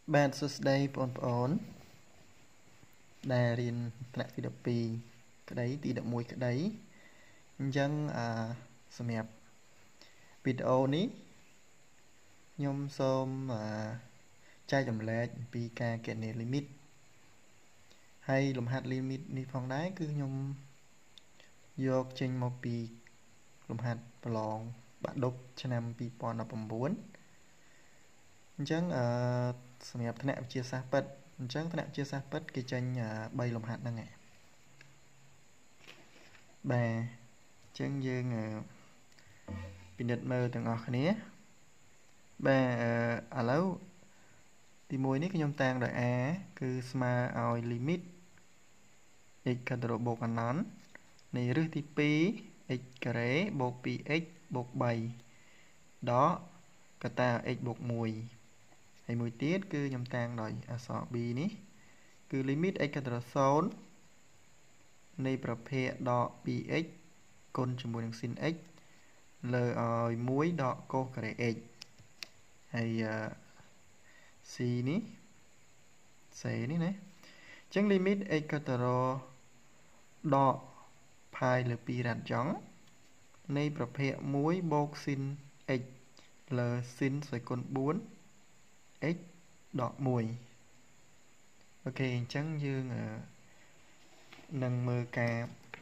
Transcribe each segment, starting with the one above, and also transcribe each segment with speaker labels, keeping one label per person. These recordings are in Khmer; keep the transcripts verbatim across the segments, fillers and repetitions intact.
Speaker 1: Bạn sốt đây bọn bọn Đà riêng nạ tí đập bì cái đấy tí đập mùi cái đấy dân à xâm hẹp video ní nhôm xôm à chai chầm lệ vì ca kệ nề limit hay lùm hạt limit ní phong đáy cứ nhôm dọc trên một bì lùm hạt bà lòng bạn đốc cho nằm bì bọn ở bầm bốn dân à xâm hẹp thân nạ chia xa bật dân thân nạ chia xa bật cái chân à bay lùm hạt năng ạ bà chân dương à bình định mơ từng ngọt này bà à lâu thì mùi ní cái nhông tàng rồi á cứ sma oi limit x cả độ bột ăn nón này rước thì pi x kare bột pi x bột bảy đó cả ta x bột mùi hay mùi tiết cứ nhông tàng rồi à sọ bi ní cứ limit x cả độ số nàyประเภท đọ pi x គុណជាមួយនឹង sin x លើឲ្យមួយដកកូសការ៉េ x ហើយ c នេះ c នេះណាអញ្ចឹង limit x ក៏ទៅរដក pi លើពីរ៉ាត់ចុងនៃប្រភេទមួយបូក sin x លើ sin ស្វ័យគុណបួន x ដកមួយអូខេអញ្ចឹងយើងនឹងមើលការ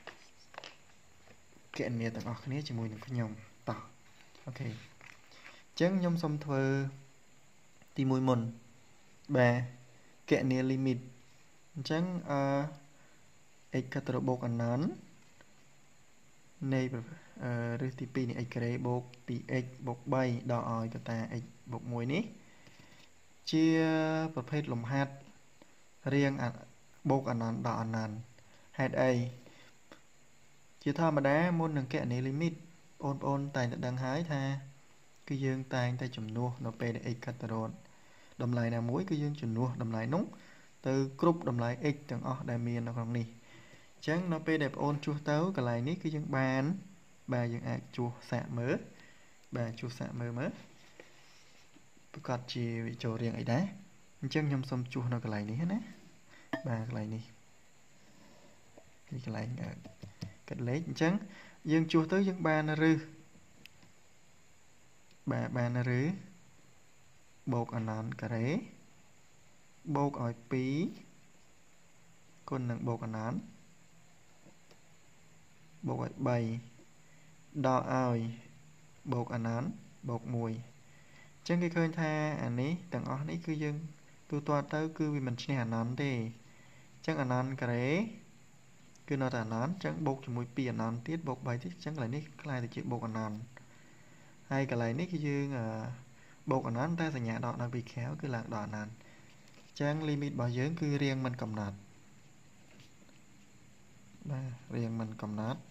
Speaker 1: គណនាទាំងអស់គ្នាជាមួយនឹងខ្ញុំតោះអូខេអញ្ចឹងខ្ញុំសូមធ្វើទីមួយមុនបាទគណនា limit អញ្ចឹងអឺ x កាត់របូកអណន្តនៃអឺឬទីពីរនៃ x ការ៉េបូក 2x បូក3ដល់ឲ្យកតា x បូកមួយនេះជាប្រភេទលំហាត់រៀងបូកអណន្តដល់អណន្តហេតុអីជាធម្មតាមុននឹងគណនា limit បងប្អូនតែងតែដឹងហើយថាគឺយើងតែងតែចំនួននៅពេលដែល x កាត់រត់តម្លៃណាមួយគឺយើងចំនួនតម្លៃនោះទៅគ្រប់តម្លៃ x ទាំងអស់ដែលមាននៅក្នុងនេះអញ្ចឹងនៅពេលដែលបងប្អូនជួសទៅកន្លែងនេះគឺយើងបានបាទយើងអាចជួសសាកមើលបាទជួសសាកមើលមើលប្រកាសជាវាចូលរៀងអីដែរអញ្ចឹងខ្ញុំសូមជួសនៅកន្លែងនេះណាបាទកន្លែងនេះនេះកន្លែងកាត់លេខអញ្ចឹងយើងជួសទៅយើងបានរឹសបាទបានរឹសបូកអណន្តការ៉េបូកឲ្យពីរគុណនឹងបូកអណន្តបូកឲ្យបីដល់ឲ្យបូកអណន្តបូកមួយអញ្ចឹងគេឃើញថាអានេះទាំងអស់នេះគឺយើងទូទាត់ទៅគឺវាមិនឈ្នះអណន្តទេអញ្ចឹងអណន្តការ៉េគឺនៅតែអណន្តអញ្ចឹងបូកជាមួយពីរអណន្តទៀតបូកបីទៀតអញ្ចឹងកន្លែងនេះខ្លាយទៅជាបូកអណន្តហើយកន្លែងនេះគឺយើងបូកអណន្តតែសញ្ញាដកនៅពីក្រៅគឺឡើងដល់អណន្តអញ្ចឹង limit របស់យើងគឺរៀងមិនកំណត់បាទរៀងមិនកំណត់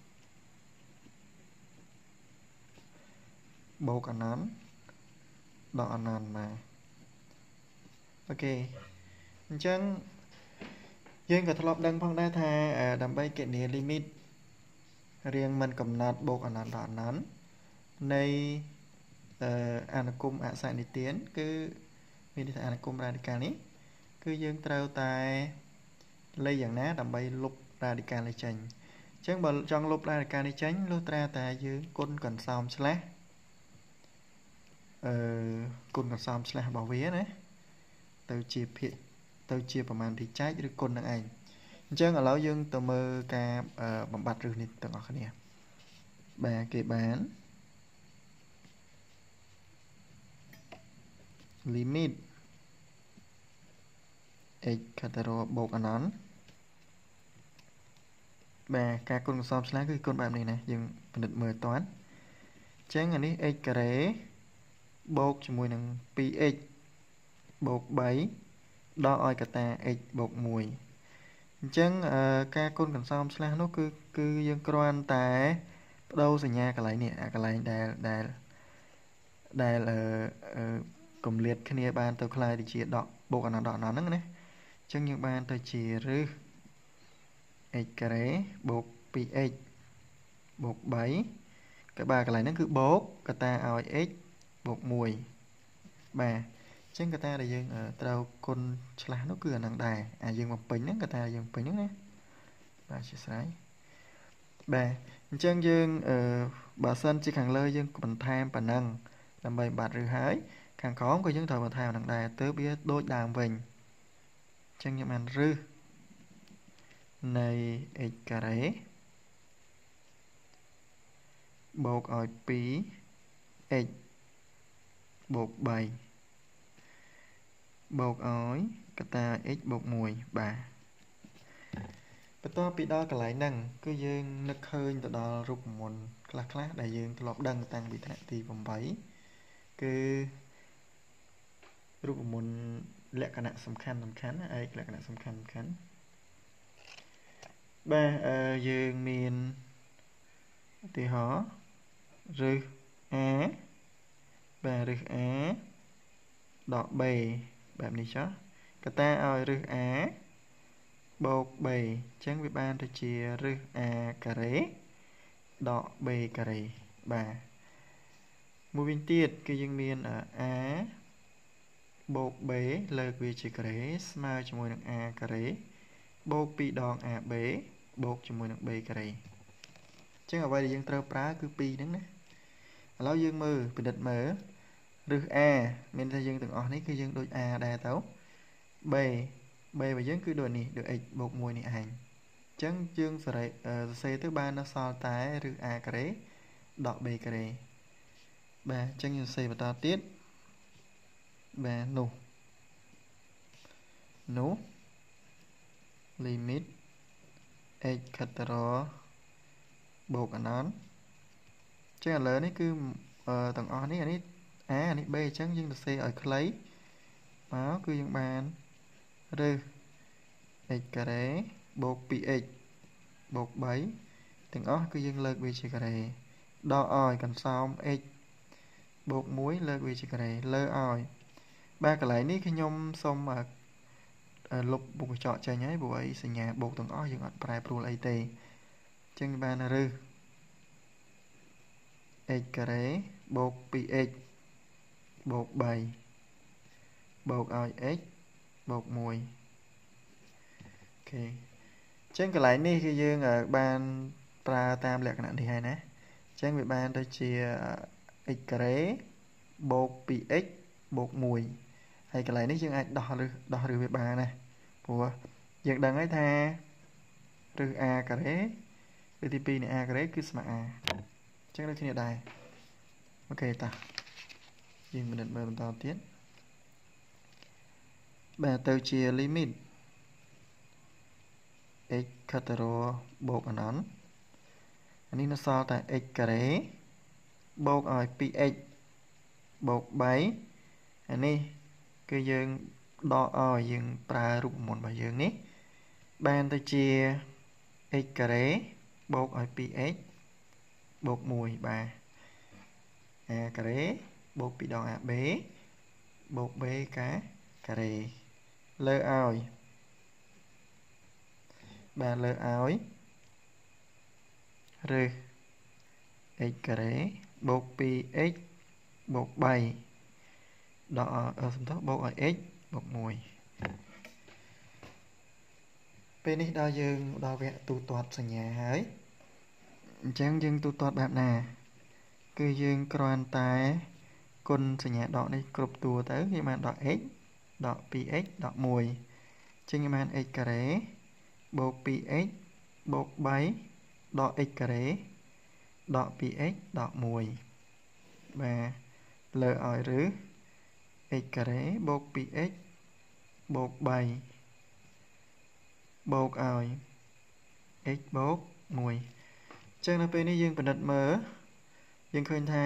Speaker 1: បូកអណន្តដល់អណន្តបាទអូខេអញ្ចឹងយើងក៏ធ្លាប់ដឹងផងដែរថាដើម្បីគណនា limit រៀងមិនកំណត់បូកអណន្តដល់អណន្តនៃអនុគមអសនិទានគឺមានន័យថាអនុគម radical នេះគឺយើងត្រូវតែលេខយ៉ាងណាដើម្បីលុប radical នេះចេញអញ្ចឹងបើចង់លុប radical នេះចេញលុះត្រាតែយើងគុណកន្សោមឆ្លាស់អឺគុណកន្សោមឆ្លាស់របស់វាណាទៅជាភាគទៅជាប្រមាណទីចែកឬគុណនឹងឯងអញ្ចឹងឥឡូវយើងទៅមើលការបំបត្តិរឹសនេះទាំងអស់គ្នាបាទគេបាន limit x កាត់របូកអណន្តបាទការគុណកន្សោមឆ្លាស់គឺគុណបែបនេះណាយើងពិនិត្យមើលតើអញ្ចឹងអានេះ x ការ៉េបូកជាមួយនឹង 2x បូក3ដល់ឲ្យកតា x បូកមួយអញ្ចឹងការគុណកន្សោមឆ្លាស់នោះគឺគឺយើងគ្រាន់តែបដូរសញ្ញាកន្លែងនេះអាកន្លែងដែលដែលដែលអឺកំលៀតគ្នាបានទៅខ្លាយទៅជាដកបូកអណន្តដកអណន្តហ្នឹងណាអញ្ចឹងយើងបានទៅជារឹស x ការ៉េបូក 2x បូក3ក៏បាទកន្លែងហ្នឹងគឺបូកកតាឲ្យ x បូកមួយបាទអចឹងកតាដែលយើងត្រូវគុណឆ្លាស់នោះគឺអានឹងដែរអាយើងបំពេញហ្នឹងកតាយើងបំពេញហ្នឹងណាបាទអធិស្ឋានបាទអញ្ចឹងយើងអឺបើសិនជាខាងលើយើងបន្ថែមប៉ុណ្ណឹងដើម្បីបាត់ឬហើយខាងក្រោមក៏យើងត្រូវបន្ថែមអានឹងដែរទើបវាដូចដើមវិញអញ្ចឹងខ្ញុំបានរឹសនៃ x ការ៉េបូកឲ្យ 2x បូក 3 បូកឲ្យកតា x បូក 1 បាទបន្ទាប់ពីដល់កន្លែងហ្នឹងគឺយើងនឹកឃើញទៅដល់រូបមន្តខ្លះខ្លះដែលយើងធ្លាប់ដឹងតាំងពីថ្នាក់ទី8គឺរូបមន្តលក្ខណៈសំខាន់សំខាន់ឯកលក្ខណៈសំខាន់សំខាន់បាទអឺយើងមានឧទាហរណ៍រឹស a បាទរឹស a ដក b បែបនេះចុះកតាឲ្យរឹស a បូក b អញ្ចឹងវាបានទៅជារឹស a ការ៉េដក b ការ៉េបាទមួយវិញទៀតគឺយើងមាន a បូក b លើកវាជាការ៉េស្មើជាមួយនឹង a ការ៉េបូក 2 ដង ab បូកជាមួយនឹង b ការ៉េអញ្ចឹងអ្វីដែលយើងត្រូវប្រើគឺ 2 ហ្នឹងណាឥឡូវយើងមើលពិនិត្យមើលរឹស a មានថាយើងទាំងអស់នេះគឺយើងដូច a ដែរទៅ b b របស់យើងគឺដូចនេះដូច x បូក 1 នេះឯងអញ្ចឹងយើងសរសេរទៅបាននៅសល់តែរឹស a ការ៉េដក b ការ៉េបាទអញ្ចឹងយើងសរសេរបន្តទៀតបាទនោះនោះ limit x ខិតទៅរកបូកអណន្តអញ្ចឹងឥឡូវនេះគឺទាំងអស់នេះអានេះ a អានេះ b អញ្ចឹងយើងសរសេរឲ្យខ្លីមកគឺយើងបានរឹស x ការ៉េបូក 2x បូក 3 ទាំងអស់គឺយើងលើកវាជាការ៉េដកឲ្យកន្សោម x បូក 1 លើកវាជាការ៉េលើឲ្យបាទកន្លែងនេះខ្ញុំសូមលុបមុខកញ្ចក់ចេញហើយព្រោះអីសញ្ញាបូកទាំងអស់យើងអត់ប្រែប្រួលអីទេអញ្ចឹងបានរឹស x ការ៉េបូក 2x បូក 3 បូកឲ្យ x បូក 1 អូខេអញ្ចឹងកន្លែងនេះគឺយើងបានប្រើតាមលក្ខណៈនេះហើយណាអញ្ចឹងវាបានទៅជា x ការ៉េបូក 2x បូក 1 ហើយកន្លែងនេះយើងអាចដោះឬដោះឬវាបានណាព្រោះយើងដឹងហើយថារឹស a ការ៉េឬទី2នៃ a ការ៉េគឺស្មើ a អញ្ចឹងដូចគ្នាដែរអូខេតាយើងពិនិត្យមើលបន្តទៀតបាទទៅជា limit x ខិតទៅរកបូកអណន្តអានេះនៅសល់តែ x ការ៉េបូកឲ្យ 2x បូក 3 អានេះគឺយើងដកឲ្យយើងប្រើរូបមន្តរបស់យើងនេះបានទៅជា x ការ៉េបូកឲ្យ 2x បូក 1 បាទ a ការ៉េបូក 2 ដង ab បូក b ការ៉េលើឲ្យបាទលើឲ្យរឹស x ការ៉េបូក 2x បូក 3 ដកសំដៅបូកឲ្យ x បូក 1ពេលនេះដល់យើងដល់វគ្គទូទាត់សញ្ញាហើយអញ្ចឹងយើងទូទាត់បែបណាគឺយើងគ្រាន់តែគុណសញ្ញាដកនេះគ្រប់តួទៅវាបានដក x ដក 2x ដក 1 អញ្ចឹងវាបាន x ការ៉េបូក 2x បូក 3 ដក x ការ៉េដក 2x ដក 1 បាទលើឲ្យរឹស x ការ៉េបូក 2x បូក 3 បូកឲ្យ x បូក 1 អញ្ចឹងនៅពេលនេះយើងពិនិត្យមើលយើងឃើញថា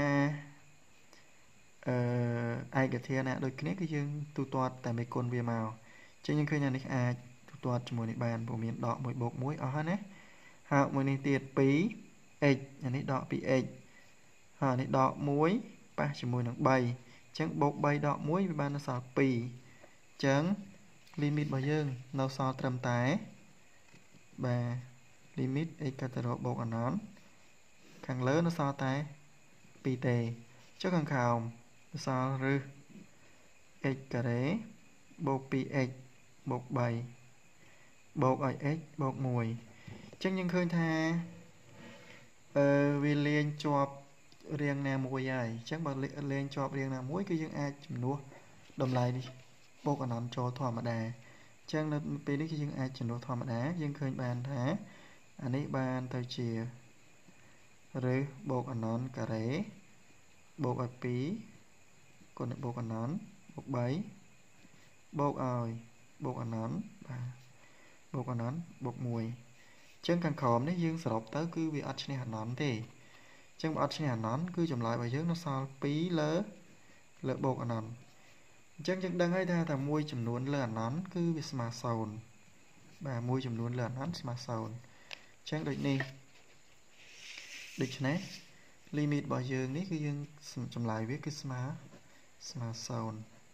Speaker 1: អឺឯកធាតុណាដូចគ្នាគឺយើងទូទាត់តែមួយគុណវាមកអញ្ចឹងយើងឃើញថានេះអាចទូទាត់ជាមួយនេះបានព្រោះមានដក1បូក1អស់ហើយណាហើយមួយនេះទៀត 2x អានេះដក 2x ហើយនេះដក1ប៉ះជាមួយនឹង3អញ្ចឹងបូក3ដក1វាបាននៅសល់2អញ្ចឹង limit របស់យើងនៅសល់ត្រឹមតែបាទ limit x កតរបូកអណន្តខាងលើនៅសល់តែ2ទេចុះខាងក្រោមនៅសល់រឹស x ការ៉េបូក ពីរx បូក 3 បូកឲ្យ x បូក 1 អញ្ចឹងយើងឃើញថាអឺវាលេងជាប់រាងណាមួយហើយអញ្ចឹងបើលេងជាប់រាងណាមួយគឺយើងអាចចំនួនតម្លៃនេះបូកអណន្តចូលធម្មតាអញ្ចឹងនៅពេលនេះគឺយើងអាចចំនួនធម្មតាយើងឃើញបានថាអានេះបានទៅជាឬបូកអណន្តការ៉េបូកឲ្យពីរគុណនឹងបូកអណន្តបូក 3 បូកឲ្យបូកអណន្តបាទបូកអណន្តបូក 1 អញ្ចឹងខាងក្រោមនេះយើងសរុបទៅគឺវាអត់ឈ្នះអណន្តទេអញ្ចឹងបើអត់ឈ្នះអណន្តគឺចម្លើយរបស់យើងនៅសល់ពីរលើលើបូកអណន្តអញ្ចឹងយើងដឹងហើយថាថាមួយចំនួនលើអណន្តគឺវាស្មើ0បាទមួយចំនួនលើអណន្តស្មើ0អញ្ចឹងដូចនេះដូច្នេះ limit របស់យើងនេះគឺយើងចម្លើយវាគឺស្មើស្មើ0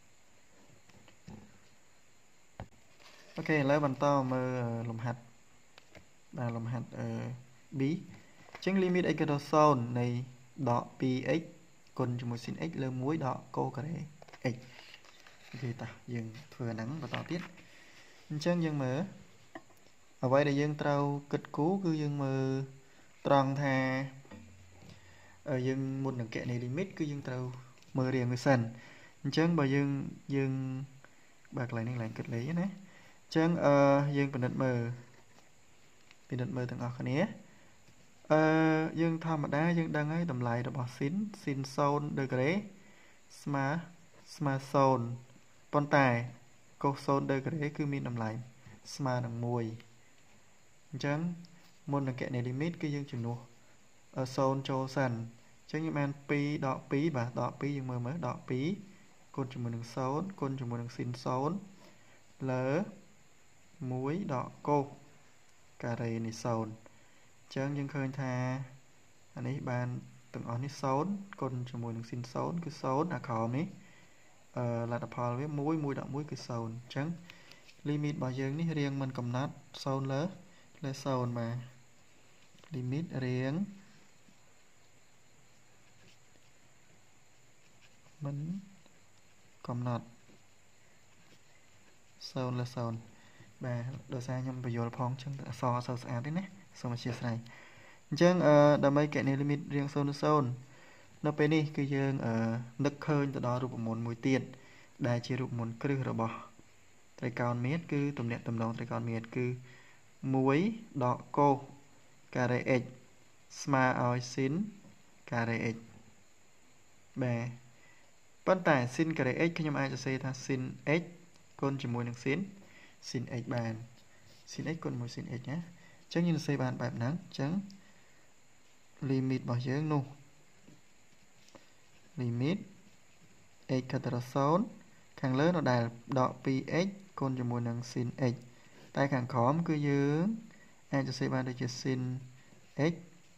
Speaker 1: អូខេឥឡូវបន្តមើលលំហាត់បាទលំហាត់អឺ B អញ្ចឹង limit x ទៅ0នៃដក ពីរx គុណជាមួយ sin x លើ1ដក cos ការ៉េ x អូខេតោះយើងធ្វើអាហ្នឹងបន្តទៀតអញ្ចឹងយើងមើលអ្វីដែលយើងត្រូវគិតគូរគឺយើងមើលត្រង់ថាយើងមុននឹងកណនី limit គឺយើងត្រូវមើលរៀងវាសិនអញ្ចឹងបើយើងយើងបើកន្លែងនេះកន្លែងគិតលេខណាអញ្ចឹងអឺយើងពិនិត្យមើលពិនិត្យមើលទាំងអស់គ្នាអឺយើងធម្មតាយើងដឹងហើយតម្លៃរបស់ sin sin 0 degree ស្មើស្មើ0ប៉ុន្តែ cos 0 degree គឺមានតម្លៃស្មើនឹង1អញ្ចឹងមុននឹងកណនី limit គឺយើងជំនួស0ចូលសិនអញ្ចឹងយើងបានពីរដកពីរបាទដកពីរយើងមើលមើលដកពីរគុណជាមួយនឹង0គុណជាមួយនឹង sin 0លើ1ដក cos ការ៉េនៃ0អញ្ចឹងយើងឃើញថាអានេះបានទាំងអស់នេះ0គុណជាមួយនឹង sin 0គឺ0អាក្រោមនេះអឺលទ្ធផលវា1 1ដក1គឺ0អញ្ចឹង limit របស់យើងនេះរៀងមិនកំណត់0លើលើ0បាទ limit រៀងមិនកំណត់0លើ0បាទដោយសារខ្ញុំបញ្យល់ផងអញ្ចឹងអក្សរអត់សូវស្អាតទេណាសូមអធិស្ឋានអញ្ចឹងអឺដើម្បីកណនី limit រៀង0លើ0នៅពេលនេះគឺយើងអឺនឹកឃើញទៅដល់រូបមន្តមួយទៀតដែលជារូបមន្តគ្រឹះរបស់ត្រីកោណមាត្រគឺទំនាក់ទំនងត្រីកោណមាត្រគឺ1ដក cos ការ៉េ x ស្មើឲ្យ sin ការ៉េ x បាទប៉ុន្តែ sin ការ៉េ x ខ្ញុំអាចសរសេរថា sin x គុណជាមួយនឹង sin sin x បាន sin x គុណមួយ sin x ណាអញ្ចឹងយើងសរសេរបានបែបហ្នឹងអញ្ចឹង limit របស់យើងនោះ limit x ទៅដល់0ខាងលើនៅដែលដក ពីរx គុណជាមួយនឹង sin x តែខាងក្រោមគឺយើងអាចសរសេរបានដូចជា sin x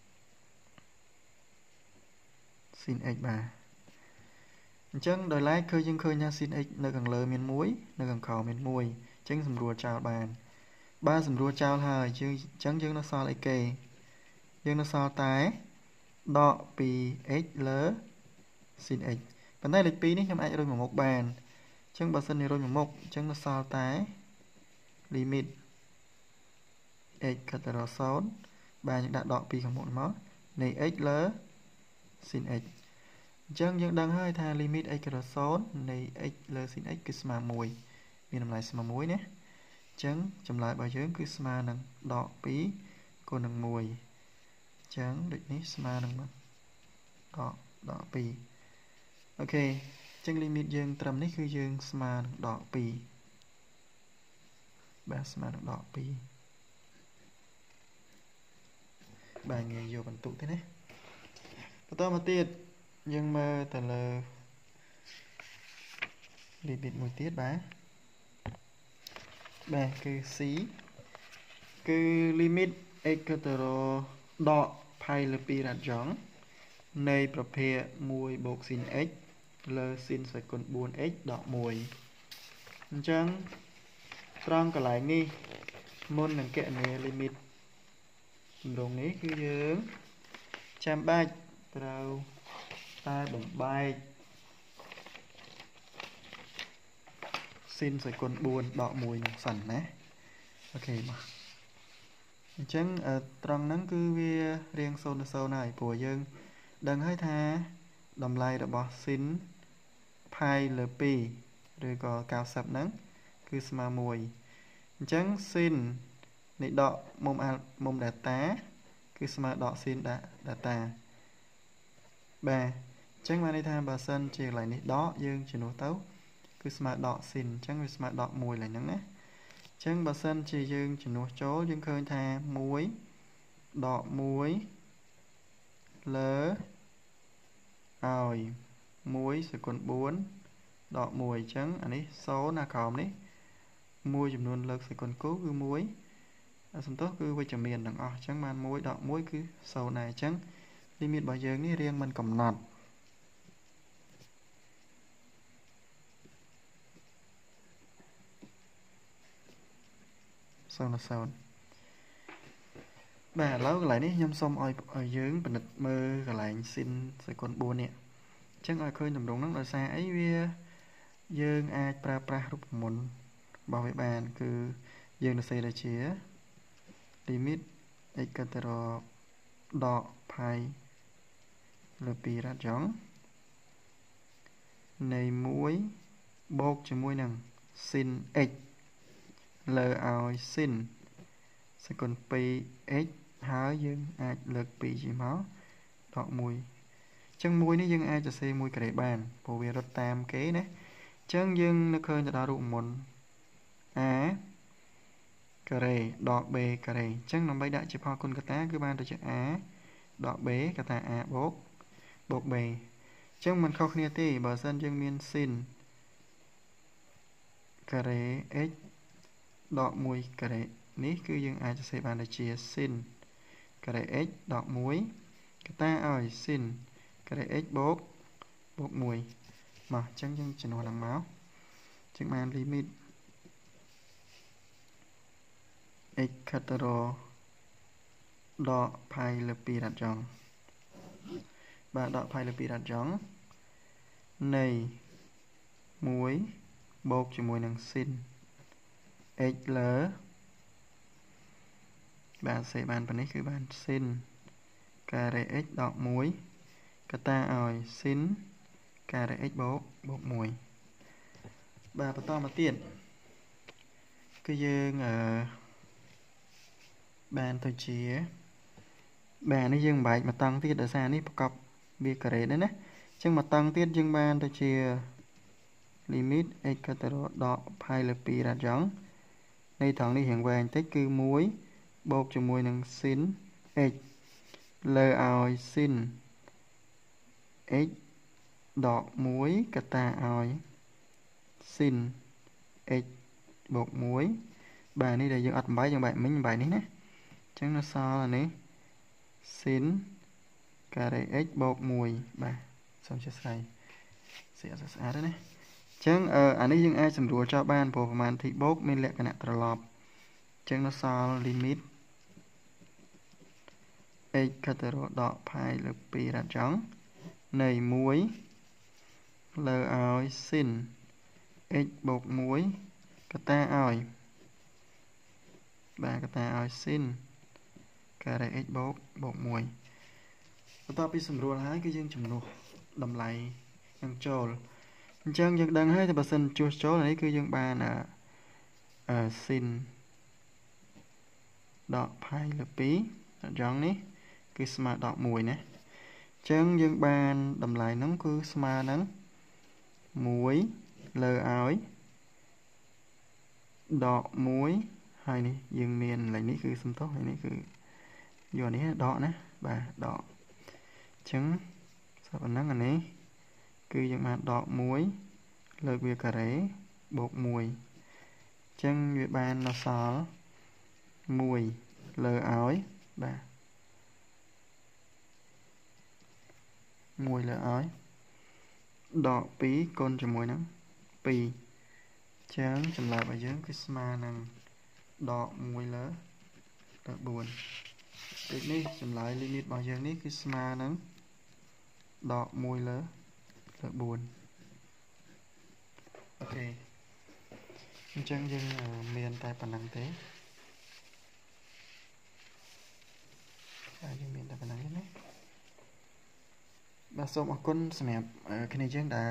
Speaker 1: sin x បាទអញ្ចឹងដោយឡែកគឺយើងឃើញថា sin x នៅខាងលើមាន1នៅខាងក្រោមមាន1អញ្ចឹងសម្រួលចោលបានបើសម្រួលចោលហើយយើងអញ្ចឹងយើងនៅសល់អីគេយើងនៅសល់តែដក ពីរx លើ sin x ប៉ុន្តែលេខពីរនេះខ្ញុំអាចរុញមកមុខបានអញ្ចឹងបើសិនជារុញមកមុខអញ្ចឹងនៅសល់តែ limit x ខិតទៅរក0បាទយើងដាក់ដកពីខាងមុខមកនៃ x លើ sin x អញ្ចឹងយើងដឹងហើយថា limit x ទៅ0នៃ x លើ sin x គឺស្មើ1មានតម្លៃស្មើ1ណាអញ្ចឹងចម្លើយរបស់យើងគឺស្មើនឹងដកពីរគុណនឹង1អញ្ចឹងដូចនេះស្មើនឹងដកដកពីរអូខេអញ្ចឹង limit យើងត្រឹមនេះគឺយើងស្មើនឹងដកពីរបាទស្មើនឹងដកពីរបាទងាយយកបន្ទុកទេណាបន្តមកទៀតយើងមើលទៅលើ limit មួយទៀតបាទបាទគឺ c គឺ limit x ទៅរកដក pi លើពីររ៉ាត់យ៉ង់នៃប្រភេទ1បូក sin x លើ sin សេគុណ 4x ដក1អញ្ចឹងត្រង់កន្លែងនេះមុននឹងកណនី limit ទម្រង់នេះគឺយើងចាំបាច់ត្រូវតែបំបែក sin sẽ còn buồn đọ mùi nồng sẵn nè ok mà chẳng ở trong nắng cứ vi riêng sâu sâu này của dân đừng hơi tha đầm lai đã bỏ sin pi l pi rồi có cao sập nắng cứ mà mùi chẳng sin này đọ mông à mông đà tá cứ mà đọ sin đã đà ta ba chẳng mà đây tha bà sân chỉ lại này đó dương chỉ nối tấu cứ mà đọ xin chẳng mà đọ mùi lại nắng á chẳng bà sân chỉ dương chỉ nối chố dương khơi tha muối đọ muối lỡ ỏi muối sẽ còn bốn đọ mùi trắng anh ấy số là khóm đấy muối chùm luôn lực sẽ còn cố cứ muối à, xong tốt cứ quay chùm miền đằng ọ trắng man muối đọ muối cứ sầu này trắng limit bao giờ ní riêng mình cầm nọt sau là sau bà lâu lại ní nhâm xong oi ở dưới bình định mơ gọi lại xin sẽ còn buồn nè chẳng ai khơi nằm đúng nó là xa ấy với dương ai pra pra rút muốn bảo vệ bàn cứ dương là xây là chía limit ekatero đọ pai là pi ra chóng này muối bột cho muối nằng sin x l ao sin sẽ còn pi x há dương ai lực pi chỉ máu đọ mùi chân muối nó dương ai cho xe muối cái bàn phổ biến rất tam kế đấy chân dương nó khơi cho đó đủ một á cà rề đọ bê cà rề chân nó bay đại chỉ pho con cà tá cứ ban tới chữ á đọ bế cà ta á bốt bột bề chân mình không nghe tì bờ sân dương miên xin cà rề x đọ mùi cà rề ní cứ dương ai cho xe bàn để chia xin cà rề x đọ muối cà ta ơi xin cà rề x bốt bột mùi mà chân dương chỉ nói đằng máu chân man limit x catero đọ pi l pi đặt dòng và đọ pi l pi đặt dòng này muối bột cho muối năng xin x l bạn sẽ bàn phần nàyคือbàn xin cà rề x đọ muối cà ta ỏi xin cà rề x bột bột muối bà bắt to mà tiền cái dương ở bàn tôi chia bàn nó dương bài mà tăng tiết ở xa ní cọc bia cà rề đấy nè nhưng mà tăng tiết dương bàn tôi chia limit x catero đọ pi l pi ra trắng đây thằng đi hiện vàng tích cứ muối bột cho muối năng xin x l ỏi xin x đọ muối cà ta ỏi xin x bột muối bài này là dương ắt bài dương bài mình bài này nè chẳng nó so là này xin cà rề x bột muối bà xong chưa xài sẽ sẽ xả đó nè chẳng ờ anh ấy dương ai sầm rùa cho ban bộ màn thị bốt mình lẹ cái nè trà lọp chẳng nó so limit x catero đọ pi l pi ra trắng này muối l ỏi xin x bột muối cà ta ỏi bà cà ta ỏi xin cà rề x bột bột muối và ta bị sầm rùa hái cái dương chùm nụ đầm lại ăn trồn chân dân đang hay thì bà xin chua số này cứ dân ba là à, xin đọ pi l pi giống ní cứ smart đọ mùi nè chân dân ba đầm lại nóng cứ smart nắng muối l ỏi đọ muối hai này dương miền lại ní cứ xâm tốt này ní cứ giờ ní đọ nè bà đọ trứng sao còn nắng ở ní cứ dân mà đọ muối lợt bia cà rế bột mùi chân nguyệt ban nó xó mùi lờ ói bà mùi lờ ói đọ pí con cho mùi nắng pì chán chầm lại bà dưỡng cái sma năng đọ mùi lỡ đợt buồn được ní chầm lại limit bà dưỡng ní cái sma nắng đọ mùi lỡ đợt buồn ok អញ្ចឹងយើងមានតែប៉ុណ្ណឹងទេហើយយើងមានតែប៉ុណ្ណឹងទេណាបាទសូមអរគុណសម្រាប់គ្នាយើងដែល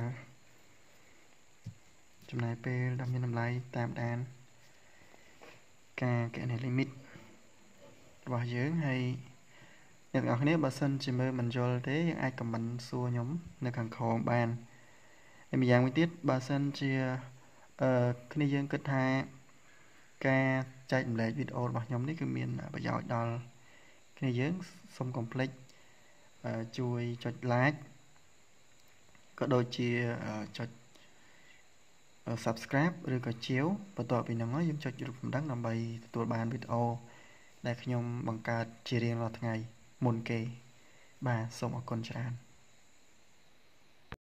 Speaker 1: ចំណាយពេលដ៏មានតម្លៃតាមដានការគណនា limit របស់យើងហើយអ្នកទាំងអស់គ្នាបើសិនជាមើលមិនយល់ទេយើងអាច comment សួរខ្ញុំនៅខាងក្រោមបានហើយម្យ៉ាងមួយទៀតបើសិនជាអឺគ្នាយើងគិតថាការចែករំលែកវីដេអូរបស់ខ្ញុំនេះគឺមានប្រយោជន៍ដល់គ្នាយើងសូមកុំភ្លេចជួយចុច like ក៏ដូចជាចុច subscribe ឬក៏ជាវបន្ទាប់ពីហ្នឹងយើងចុចរូបកណ្ដឹងដើម្បីទទួលបានវីដេអូដែលខ្ញុំបង្កើតជារៀងរាល់ថ្ងៃមុនគេបាទសូមអរគុណច្រើន